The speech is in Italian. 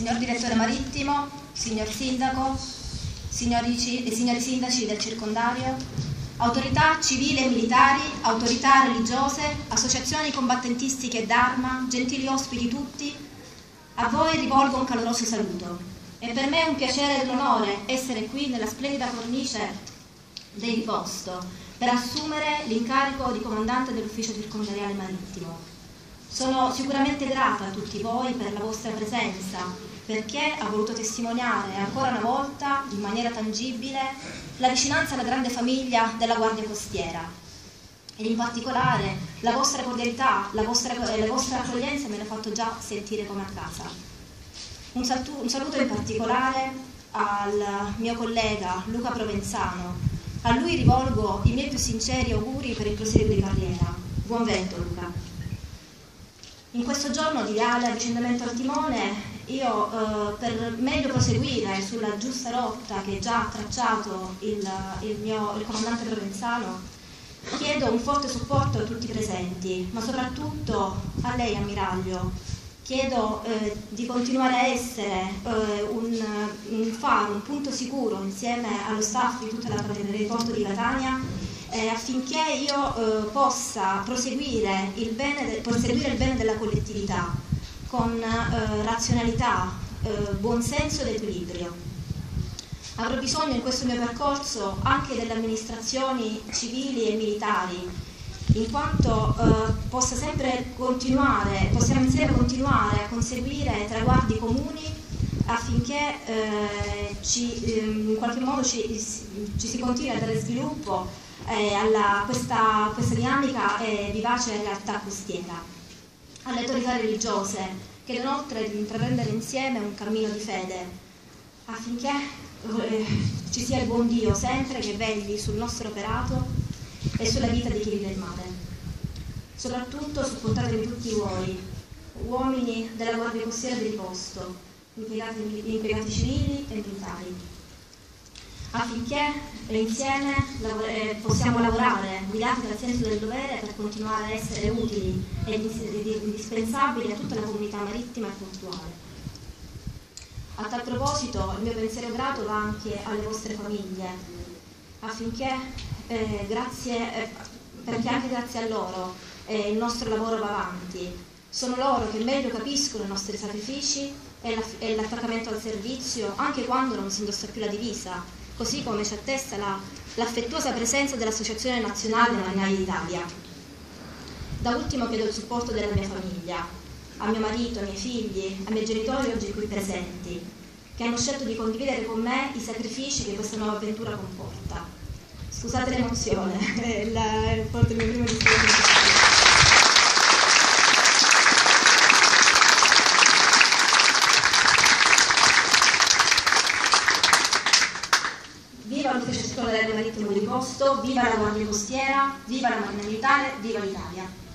signor direttore marittimo, signor sindaco, signori sindaci del circondario, autorità civili e militari, autorità religiose, associazioni combattentistiche d'arma, gentili ospiti tutti, a voi rivolgo un caloroso saluto. È per me un piacere ed un onore essere qui nella splendida cornice del riposto per assumere l'incarico di comandante dell'ufficio circondariale marittimo. Sono sicuramente grata a tutti voi per la vostra presenza, perché ha voluto testimoniare ancora una volta, in maniera tangibile, la vicinanza alla grande famiglia della Guardia Costiera. E in particolare la vostra cordialità, la vostra accoglienza me l'ha fatto già sentire come a casa. Un saluto in particolare al mio collega Luca Provenzano. A lui rivolgo i miei più sinceri auguri per il proseguo di carriera. Buon vento, Luca. In questo giorno di leale avvicendamento al timone, io per meglio proseguire sulla giusta rotta che già ha tracciato il comandante Provenzano, chiedo un forte supporto a tutti i presenti, ma soprattutto a lei, ammiraglio. Chiedo di continuare a essere un faro, un punto sicuro insieme allo staff di tutta la Capitaneria di Porto di Catania, affinché io possa proseguire il bene della collettività con razionalità, buonsenso ed equilibrio. Avrò bisogno in questo mio percorso anche delle amministrazioni civili e militari, in quanto possiamo insieme continuare a conseguire traguardi comuni affinché in qualche modo ci si continui a dare sviluppo a questa dinamica vivace realtà costiera. Alle autorità religiose, che inoltre di intraprendere insieme un cammino di fede, affinché ci sia il buon Dio sempre che vegli sul nostro operato e sulla vita di chi vive il mare. Soprattutto supportatemi tutti voi, uomini della Guardia Costiera del posto, impiegati civili e militari, affinché insieme possiamo lavorare guidati dal senso del dovere per continuare a essere utili e indispensabili a tutta la comunità marittima e portuale. A tal proposito il mio pensiero grato va anche alle vostre famiglie, affinché perché anche grazie a loro il nostro lavoro va avanti. Sono loro che meglio capiscono i nostri sacrifici e l'attaccamento al servizio anche quando non si indossa più la divisa, così come ci attesta l'affettuosa presenza dell'Associazione Nazionale Marinai d'Italia. Da ultimo chiedo il supporto della mia famiglia, a mio marito, ai miei figli, ai miei genitori oggi qui presenti, che hanno scelto di condividere con me i sacrifici che questa nuova avventura comporta. Scusate l'emozione, è forse il mio primo discorso. Viva l'Ufficio Circondariale Marittimo di Posto, viva la Guardia Costiera, viva la Marina Militare, viva l'Italia!